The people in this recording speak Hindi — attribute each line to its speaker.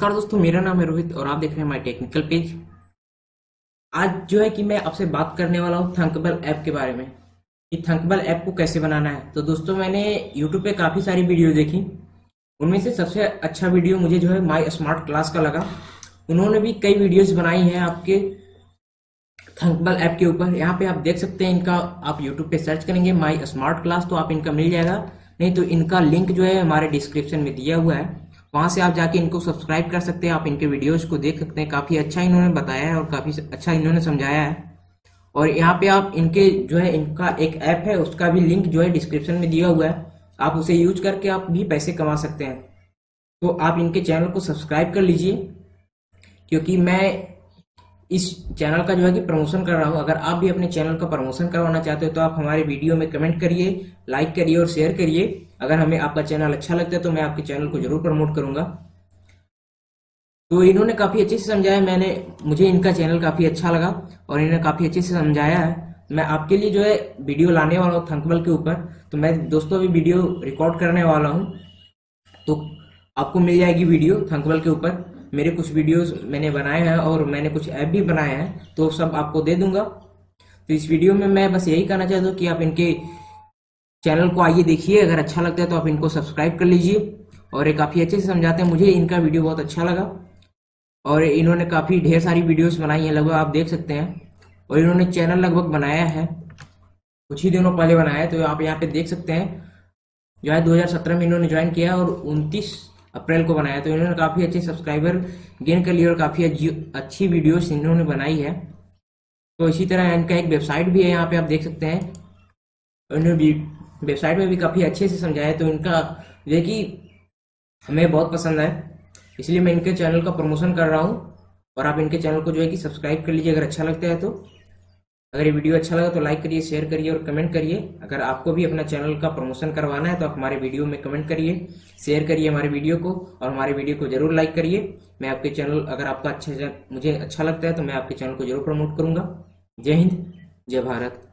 Speaker 1: नमस्कार दोस्तों, मेरा नाम है रोहित और आप देख रहे हैं माय टेक्निकल पेज। आज जो है कि मैं आपसे बात करने वाला हूँ थंकबल ऐप के बारे में कि थंकबल ऐप को कैसे बनाना है। तो दोस्तों, मैंने यूट्यूब पे काफ़ी सारी वीडियो देखी। उनमें से सबसे अच्छा वीडियो मुझे जो है माय स्मार्ट क्लास का लगा। उन्होंने भी कई वीडियोज बनाई हैं आपके थंकबल ऐप के ऊपर। यहाँ पे आप देख सकते हैं इनका, आप यूट्यूब पे सर्च करेंगे माय स्मार्ट क्लास तो आप इनका मिल जाएगा। नहीं तो इनका लिंक जो है हमारे डिस्क्रिप्शन में दिया हुआ है, वहां से आप जाके इनको सब्सक्राइब कर सकते हैं। आप इनके वीडियोज को देख सकते हैं, काफी अच्छा इन्होंने बताया है और काफी अच्छा इन्होंने समझाया है। और यहाँ पे आप इनके जो है इनका एक ऐप है, उसका भी लिंक जो है डिस्क्रिप्शन में दिया हुआ है। आप उसे यूज करके आप भी पैसे कमा सकते हैं। तो आप इनके चैनल को सब्सक्राइब कर लीजिए, क्योंकि मैं इस चैनल का जो है कि प्रमोशन कर रहा हूं। अगर आप भी अपने चैनल का प्रमोशन करवाना चाहते हो तो आप हमारे वीडियो में कमेंट करिए, लाइक करिए और शेयर करिए। अगर हमें आपका चैनल अच्छा लगता है तो मैं आपके चैनल को जरूर प्रमोट करूंगा। तो इन्होंने काफी अच्छे से समझाया, मुझे इनका चैनल काफी अच्छा लगा और इन्होंने काफी अच्छे से समझाया है। मैं आपके लिए जो है वीडियो लाने वाला हूँ थंकबल के ऊपर। तो मैं दोस्तों अभी वीडियो रिकॉर्ड करने वाला हूँ, तो आपको मिल जाएगी वीडियो थंकबल के ऊपर। मेरे कुछ वीडियोस मैंने बनाए हैं और मैंने कुछ ऐप भी बनाए हैं, तो सब आपको दे दूंगा। तो इस वीडियो में मैं बस यही कहना चाहता हूँ कि आप इनके चैनल को आइए देखिए। अगर अच्छा लगता है तो आप इनको सब्सक्राइब कर लीजिए। और ये काफ़ी अच्छे से समझाते हैं, मुझे इनका वीडियो बहुत अच्छा लगा। और इन्होंने काफ़ी ढेर सारी वीडियोस बनाई हैं, लगभग आप देख सकते हैं। और इन्होंने चैनल लगभग बनाया है, कुछ ही दिनों पहले बनाया है। तो आप यहाँ पे देख सकते हैं, जो है 2017 में इन्होंने ज्वाइन किया और 29 अप्रैल को बनाया। तो इन्होंने काफ़ी अच्छे सब्सक्राइबर गेन कर लिए और काफ़ी अच्छी वीडियोस इन्होंने बनाई है। तो इसी तरह इनका एक वेबसाइट भी है, यहाँ पे आप देख सकते हैं। इन्होंने वेबसाइट में भी काफ़ी अच्छे से समझाया है। तो इनका जो है कि हमें बहुत पसंद है, इसलिए मैं इनके चैनल का प्रमोशन कर रहा हूँ। और आप इनके चैनल को जो है कि सब्सक्राइब कर लीजिए अगर अच्छा लगता है तो। अगर ये वीडियो अच्छा लगा तो लाइक करिए, शेयर करिए और कमेंट करिए। अगर आपको भी अपना चैनल का प्रमोशन करवाना है तो आप हमारे वीडियो में कमेंट करिए, शेयर करिए हमारे वीडियो को और हमारे वीडियो को जरूर लाइक करिए। मैं आपके चैनल, अगर आपका मुझे अच्छा लगता है तो मैं आपके चैनल को जरूर प्रमोट करूंगा। जय हिंद, जय भारत।